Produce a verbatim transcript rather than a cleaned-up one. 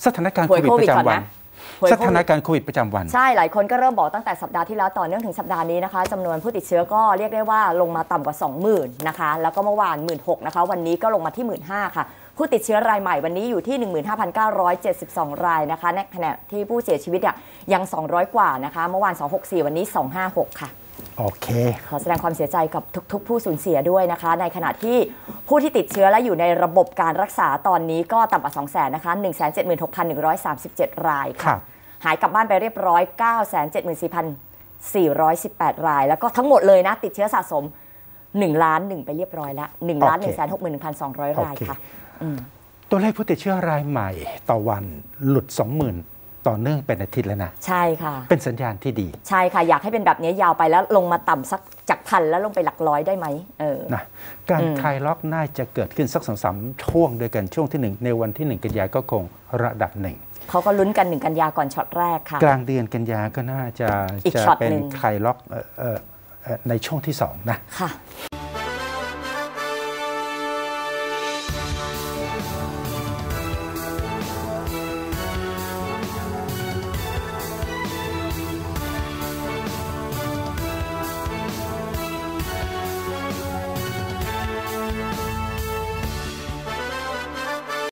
สถานการณ์โควิดประจำวันสถานการณ์โควิดประจำวันใช่หลายคนก็เริ่มบอกตั้งแต่สัปดาห์ที่แล้วต่อเนื่องถึงสัปดาห์นี้นะคะจำนวนผู้ติดเชื้อก็เรียกได้ว่าลงมาต่ำกว่า สองหมื่น นะคะแล้วก็เมื่อวาน หนึ่งหมื่นหกพัน นะคะวันนี้ก็ลงมาที่ หนึ่งหมื่นห้าพัน ค่ะผู้ติดเชื้อรายใหม่วันนี้อยู่ที่ หนึ่งหมื่นห้าพันเก้าร้อยเจ็ดสิบสอง รายนะคะในขณะที่ผู้เสียชีวิตเนี่ยยังสองร้อยกว่านะคะเมื่อวานสองร้อยหกสิบสี่วันนี้สองร้อยห้าสิบหกค่ะโอเคขอแสดงความเสียใจกับทุกๆผู้สูญเสียด้วยนะคะในขณะที่ผู้ที่ติดเชื้อและอยู่ในระบบการรักษาตอนนี้ก็ต่ำกว่า สองแสน นะคะ หนึ่งแสนเจ็ดหมื่นหกพันหนึ่งร้อยสามสิบเจ็ด รายค่ะหายกลับบ้านไปเรียบร้อย เก้าแสนเจ็ดหมื่นสี่พันสี่ร้อยสิบแปด รายแล้วก็ทั้งหมดเลยนะติดเชื้อสะสมหนึ่งล้านหนึ่งไปเรียบร้อยแล้ว หนึ่งล้านหนึ่งแสนหกหมื่นหนึ่งพันสองร้อย รายค่ะตัวเลขผู้ติดเชื้อรายใหม่ต่อวันหลุด สองหมื่น ต่อเนื่องเป็นอาทิตย์แล้วนะใช่ค่ะเป็นสัญญาณที่ดีใช่ค่ะอยากให้เป็นแบบนี้ยาวไปแล้วลงมาต่ำสักจากพันแล้วลงไปหลักร้อยได้ไหมเออนะการคลายล็อกน่าจะเกิดขึ้นสักสองสามช่วงด้วยกันช่วงที่หนึ่งในวันที่หนึ่งกันยายนก็คงระดับหนึ่งเขาก็ลุ้นกันหนึ่งกันยาก่อนช็อตแรกค่ะกลางเดือนกันยาก็น่าจะจะเป็นคลายล็อกในช่วงที่สองนะค่ะ